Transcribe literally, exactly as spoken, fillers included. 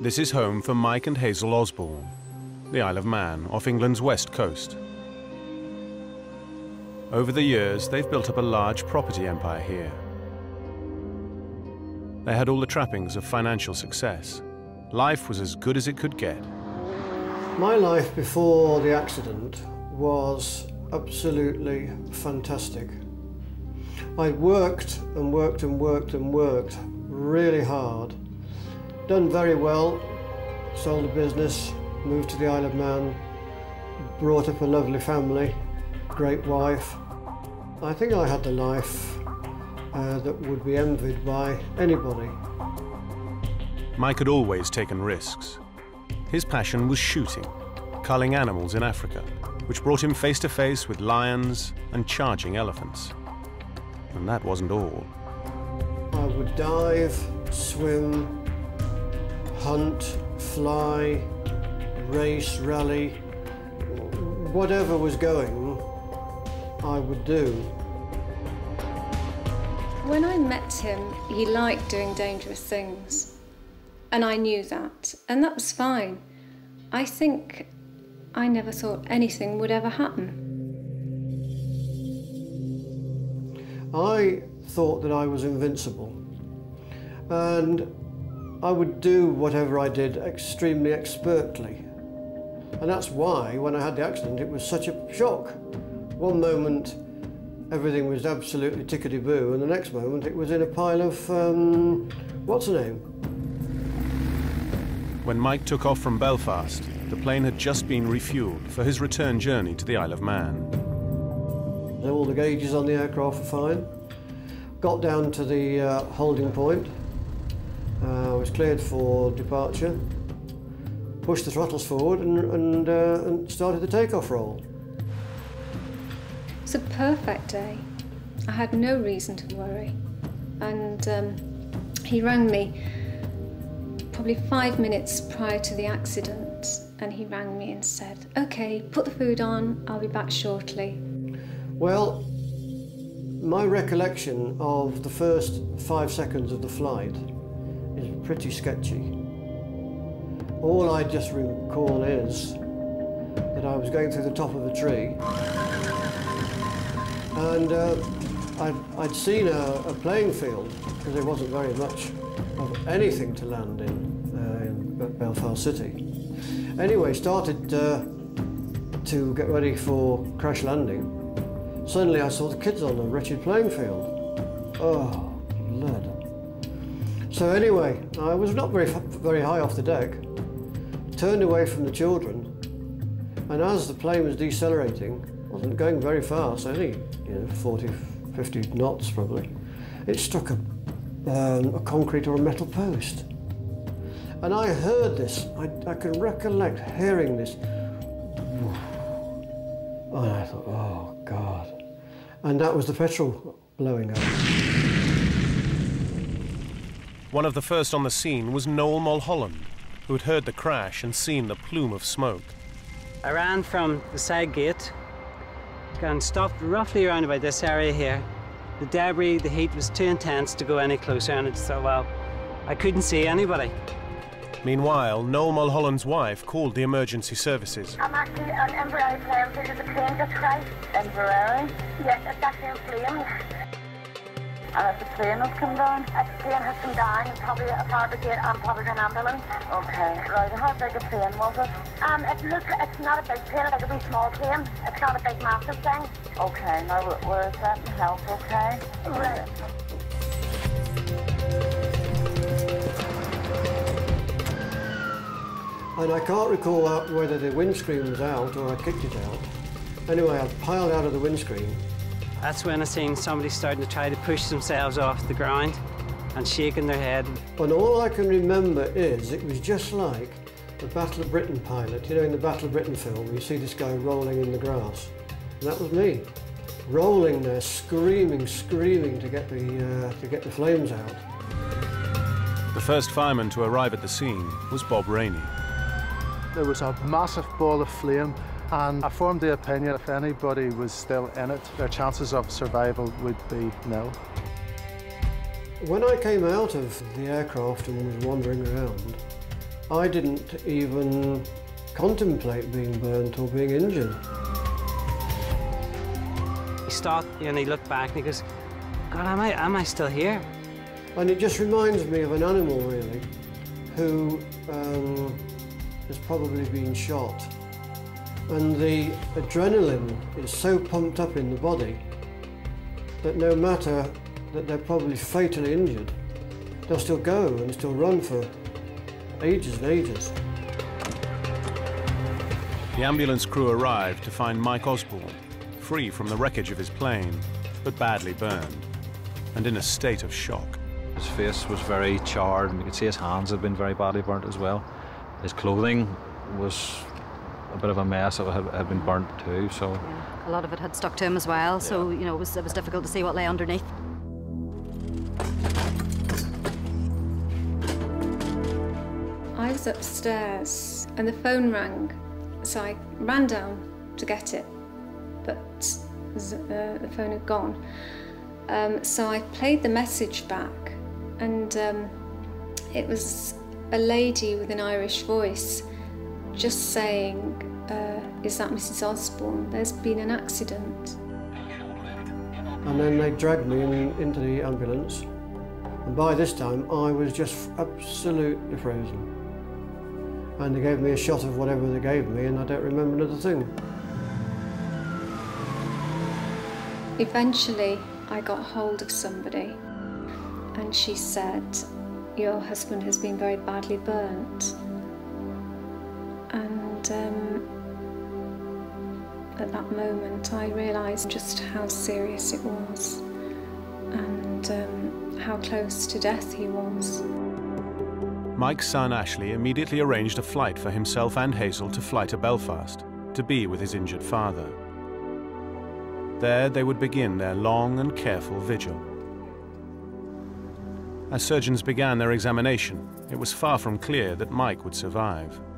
This is home for Mike and Hazel Osborne, the Isle of Man off England's west coast. Over the years, they've built up a large property empire here. They had all the trappings of financial success. Life was as good as it could get. My life before the accident was absolutely fantastic. I worked and worked and worked and worked really hard. Done very well, sold a business, moved to the Isle of Man, brought up a lovely family, great wife. I think I had the life uh, that would be envied by anybody. Mike had always taken risks. His passion was shooting, culling animals in Africa, which brought him face to face with lions and charging elephants. And that wasn't all. I would dive, swim, hunt, fly, race, rally, whatever was going, I would do. When I met him, he liked doing dangerous things. And I knew that, and that was fine. I think I never thought anything would ever happen. I thought that I was invincible, and I would do whatever I did extremely expertly. And that's why, when I had the accident, it was such a shock. One moment, everything was absolutely tickety-boo, and the next moment, it was in a pile of, um, what's her name? When Mike took off from Belfast, the plane had just been refueled for his return journey to the Isle of Man. All the gauges on the aircraft were fine. Got down to the uh, holding point. I uh, was cleared for departure, pushed the throttles forward and, and, uh, and started the takeoff roll. It was a perfect day. I had no reason to worry. And um, he rang me probably five minutes prior to the accident, and he rang me and said, "Okay, put the food on, I'll be back shortly." Well, my recollection of the first five seconds of the flight is pretty sketchy. All I just recall is that I was going through the top of a tree, and uh, I'd, I'd seen a, a playing field, because there wasn't very much of anything to land in, uh, in Belfast City. Anyway, started uh, to get ready for crash landing. Suddenly I saw the kids on the wretched playing field. Oh, blood. So anyway, I was not very, very high off the deck, turned away from the children, and as the plane was decelerating, wasn't going very fast, only you know, forty, fifty knots probably, it struck a, um, a concrete or a metal post. And I heard this, I, I can recollect hearing this, and I thought, oh God. And that was the petrol blowing up. One of the first on the scene was Noel Mulholland, who had heard the crash and seen the plume of smoke. I ran from the side gate and stopped roughly around about this area here. The debris, the heat was too intense to go any closer, and it's so, well, I couldn't see anybody. Meanwhile, Noel Mulholland's wife called the emergency services. I'm actually on Inverary plane because the plane just crashed. Inverary? Yes, it's actually in flames. And if the plane has come down? If the plane has come down, it's probably a fire brigade and probably an ambulance. Okay. Right, how big a plane was it? Um, it looks, it's not a big plane, like a wee small plane. It's not a big massive thing. Okay, now where is that in health, okay? Right. And I can't recall whether the windscreen was out or I kicked it out. Anyway, I piled out of the windscreen. That's when I seen somebody starting to try to push themselves off the ground and shaking their head. And all I can remember is it was just like the Battle of Britain pilot. You know, in the Battle of Britain film, you see this guy rolling in the grass. And that was me, rolling there, screaming, screaming to get the, uh, to get the flames out. The first fireman to arrive at the scene was Bob Rainey. There was a massive ball of flame, and I formed the opinion if anybody was still in it, their chances of survival would be nil. When I came out of the aircraft and was wandering around, I didn't even contemplate being burnt or being injured. He stopped and he looked back and he goes, God, am I, am I still here? And it just reminds me of an animal, really, who um, has probably been shot. And the adrenaline is so pumped up in the body that no matter that they're probably fatally injured, they'll still go and still run for ages and ages. The ambulance crew arrived to find Mike Osborne, free from the wreckage of his plane, but badly burned, and in a state of shock. His face was very charred, and you could see his hands had been very badly burnt as well. His clothing was a bit of a mess. It had, had been burnt too, so... Yeah, a lot of it had stuck to him as well, so, you know, it was, it was difficult to see what lay underneath. I was upstairs and the phone rang, so I ran down to get it, but uh, the phone had gone. Um, so I played the message back, and um, it was a lady with an Irish voice just saying, uh, is that Missus Osborne? There's been an accident. And then they dragged me in, into the ambulance, and by this time I was just absolutely frozen. And they gave me a shot of whatever they gave me, and I don't remember another thing. Eventually I got hold of somebody, and she said, your husband has been very badly burnt. And um, at that moment I realised just how serious it was, and um, how close to death he was. Mike's son Ashley immediately arranged a flight for himself and Hazel to fly to Belfast to be with his injured father. There they would begin their long and careful vigil. As surgeons began their examination, it was far from clear that Mike would survive.